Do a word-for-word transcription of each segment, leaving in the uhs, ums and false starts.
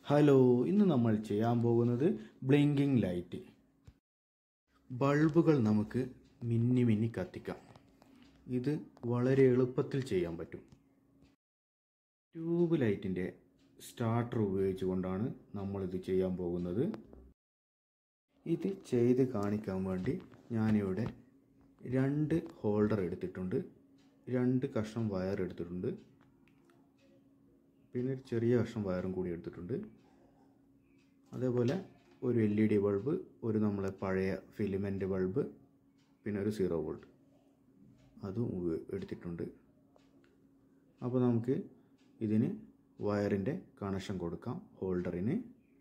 Hello, ഇന്ന് നമ്മൾ ചെയ്യാൻ പോകുന്നത് ബ്ലിങ്കിങ് ലൈറ്റ്. ബൾബുകൾ നമുക്ക് മിന്നി മിന്നി കത്തിക്കാം. ഇത് വളരെ എളുപ്പത്തിൽ ചെയ്യാൻ പറ്റും. ട്യൂബ് ലൈറ്റിൻ്റെ സ്റ്റാർട്ടർ ഉപയോഗിച്ചുകൊണ്ടാണ് നമ്മളിത് ചെയ്യാൻ പോകുന്നത്. ഇത് ചെയ്ത് കാണിക്കാൻ വേണ്ടി ഞാനിവിടെ രണ്ട് ഹോൾഡർ എടുത്തിട്ടുണ്ട്, രണ്ട് കഷ്ണം വയർ എടുത്തിട്ടുണ്ട്, പിന്നെ ഒരു ചെറിയ കഷ്ണം വയറും കൂടി എടുത്തിട്ടുണ്ട്. അതേപോലെ ഒരു എൽ ഇ ഡി ബൾബ്, ഒരു നമ്മളെ പഴയ ഫിലിമെൻ്റ് ബൾബ്, പിന്നെ ഒരു സീറോ വോൾട്ട് അതും എടുത്തിട്ടുണ്ട്. അപ്പോൾ നമുക്ക് ഇതിന് വയറിൻ്റെ കണക്ഷൻ കൊടുക്കാം ഹോൾഡറിന്.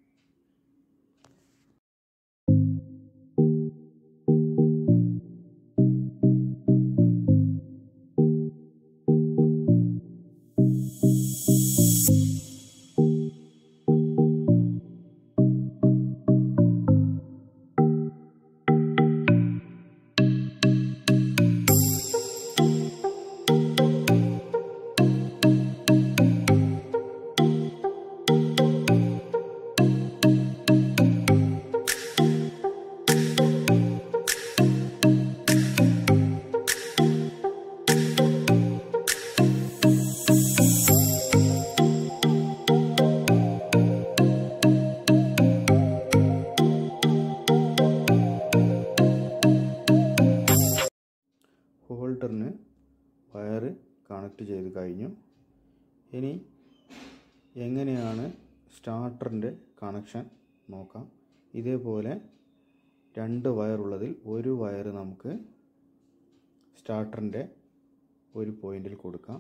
ഹോൾഡറിന് വയർ കണക്ട് ചെയ്ത് കഴിഞ്ഞു. ഇനി എങ്ങനെയാണ് സ്റ്റാർട്ടറിൻ്റെ കണക്ഷൻ നോക്കാം. ഇതേപോലെ രണ്ട് വയറുള്ളതിൽ ഒരു വയർ നമുക്ക് സ്റ്റാർട്ടറിൻ്റെ ഒരു പോയിന്റിൽ കൊടുക്കാം.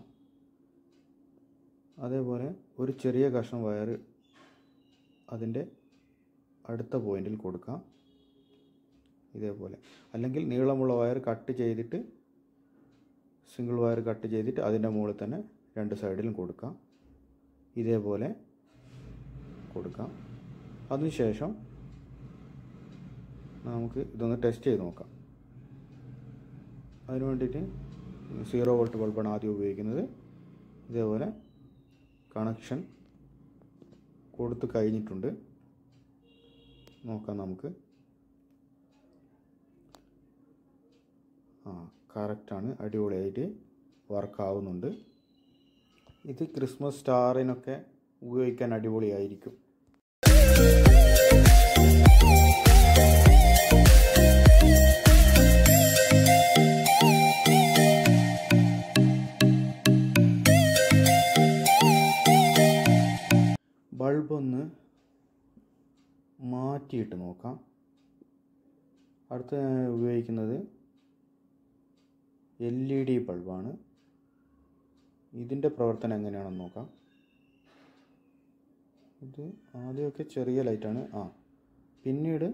അതേപോലെ ഒരു ചെറിയ കഷ്ണം വയർ അതിൻ്റെ അടുത്ത പോയിന്റിൽ കൊടുക്കാം. ഇതേപോലെ, അല്ലെങ്കിൽ നീളമുള്ള വയർ കട്ട് ചെയ്തിട്ട് സിംഗിൾ വയർ കട്ട് ചെയ്തിട്ട് അതിൻ്റെ മുകളിൽ തന്നെ രണ്ട് സൈഡിലും കൊടുക്കാം. ഇതേപോലെ കൊടുക്കാം. അതിനുശേഷം നമുക്ക് ഇതൊന്ന് ടെസ്റ്റ് ചെയ്ത് നോക്കാം. അതിന് വേണ്ടിയിട്ട് സീറോ വോൾട്ട് ബൾബാണ് ആദ്യം ഉപയോഗിക്കുന്നത്. ഇതേപോലെ കണക്ഷൻ കൊടുത്ത് കഴിഞ്ഞിട്ടുണ്ട്. നോക്കാം നമുക്ക്. ആ കറക്റ്റാണ്, അടിപൊളിയായിട്ട് വർക്കാവുന്നുണ്ട്. ഇത് ക്രിസ്മസ് സ്റ്റാറിനൊക്കെ ഉപയോഗിക്കാൻ അടിപൊളിയായിരിക്കും. ബൾബൊന്ന് മാറ്റിയിട്ട് നോക്കാം. അടുത്ത ഞാൻ ഉപയോഗിക്കുന്നത് എൽ ഇ ഡി ബൾബാണ്. ഇതിൻ്റെ പ്രവർത്തനം എങ്ങനെയാണെന്ന് നോക്കാം. ഇത് ആദ്യമൊക്കെ ചെറിയ ലൈറ്റാണ്. ആ പിന്നീട്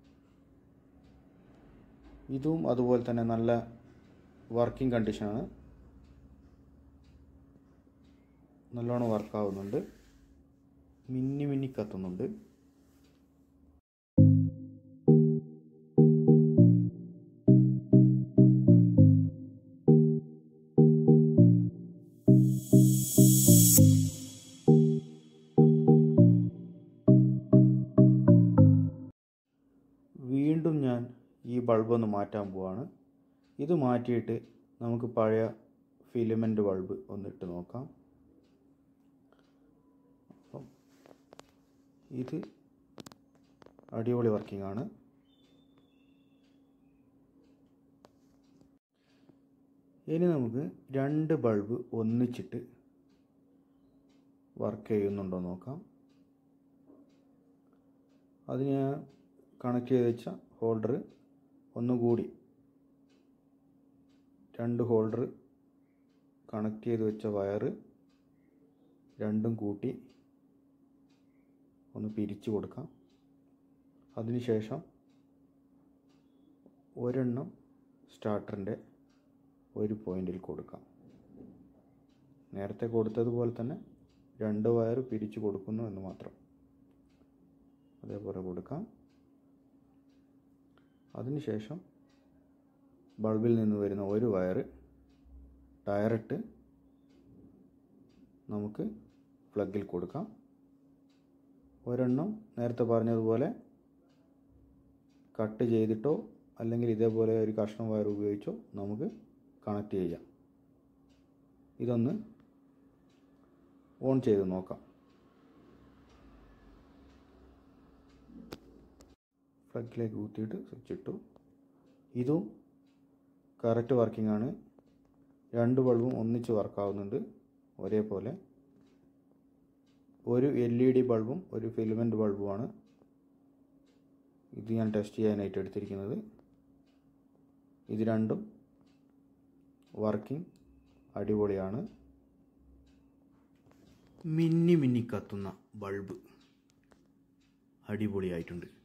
ഇതും അതുപോലെ തന്നെ നല്ല വർക്കിംഗ് കണ്ടീഷനാണ്, നല്ലോണം വർക്കാവുന്നുണ്ട്, മിന്നി മിന്നി കത്തുന്നുണ്ട്. വീണ്ടും ഞാൻ ഈ ബൾബൊന്ന് മാറ്റാൻ പോവാണ്. ഇത് മാറ്റിയിട്ട് നമുക്ക് പഴയ ഫിലിമെൻ്റ് ബൾബ് ഒന്നിട്ട് നോക്കാം. അപ്പം ഇത് അടിപൊളി വർക്കിംഗ് ആണ്. ഇനി നമുക്ക് രണ്ട് ബൾബ് ഒന്നിച്ചിട്ട് വർക്ക് ചെയ്യുന്നുണ്ടോ നോക്കാം. അതിന് ഞാൻ കണക്ട് ചെയ്ത് വെച്ച ഹോൾഡർ ഒന്നുകൂടി, രണ്ട് ഹോൾഡർ കണക്ട് ചെയ്ത് വെച്ച വയർ രണ്ടും കൂട്ടി ഒന്ന് പിരിച്ചു കൊടുക്കാം. അതിനുശേഷം ഒരെണ്ണം സ്റ്റാർട്ടറിൻ്റെ ഒരു പോയിന്റിൽ കൊടുക്കാം. നേരത്തെ കൊടുത്തതുപോലെ തന്നെ രണ്ട് വയർ പിരിച്ചു കൊടുക്കുന്നു എന്ന് മാത്രം. അതേപോലെ കൊടുക്കാം. അതിനുശേഷം ബൾബിൽ നിന്ന് വരുന്ന ഒരു വയർ ഡയറക്റ്റ് നമുക്ക് പ്ലഗിൽ കൊടുക്കാം. ഒരെണ്ണം നേരത്തെ പറഞ്ഞതുപോലെ കട്ട് ചെയ്തിട്ടോ അല്ലെങ്കിൽ ഇതേപോലെ ഒരു കഷ്ണം വയർ ഉപയോഗിച്ചോ നമുക്ക് കണക്ട് ചെയ്യാം. ഇതൊന്ന് ഓൺ ചെയ്ത് നോക്കാം. പ്ലഗിലേക്ക് കുത്തിയിട്ട് സ്വിച്ച് ഇട്ടു. ഇതും കറക്റ്റ് വർക്കിംഗ് ആണ്. രണ്ട് ബൾബും ഒന്നിച്ച് വർക്കാവുന്നുണ്ട് ഒരേപോലെ. ഒരു എൽ ഇ ഡി ബൾബും ഒരു ഫിലമെൻറ്റ് ബൾബുമാണ് ഇത് ഞാൻ ടെസ്റ്റ് ചെയ്യാനായിട്ട് എടുത്തിരിക്കുന്നത്. ഇത് രണ്ടും വർക്കിംഗ് അടിപൊളിയാണ്. മിന്നി മിന്നി കത്തുന്ന ബൾബ് അടിപൊളിയായിട്ടുണ്ട്.